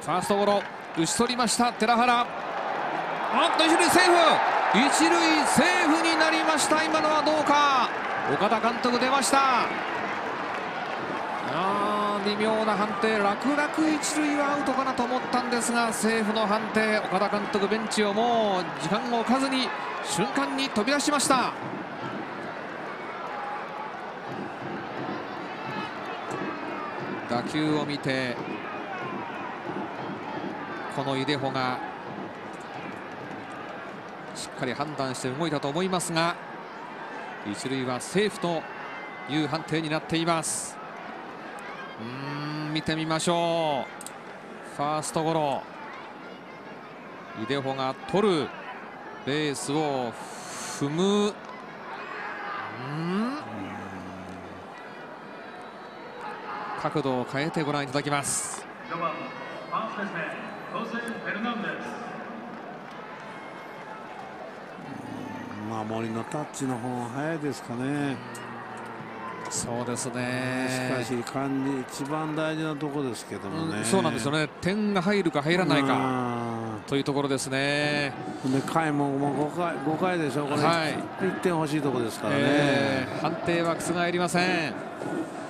ファーストゴロ打ち取りました寺原。おっと一塁セーフ、一塁セーフになりました。今のはどうか。岡田監督出ました。微妙な判定、楽々一塁はアウトかなと思ったんですがセーフの判定。岡田監督ベンチをもう時間を置かずに瞬間に飛び出しました。打球を見てこのイデホがしっかり判断して動いたと思いますが一塁はセーフという判定になっています。見てみましょう。ファーストゴロ、イデホが取る、ベースを踏む。角度を変えてご覧いただきます。 守りのタッチの方が早いですかね。 そうですね。 しかし一番大事なところですけどもね。 そうなんですよね。点が入るか入らないかというところですね。 で回も5回でしょこれ、1点欲しいところですからね。 判定は覆りません。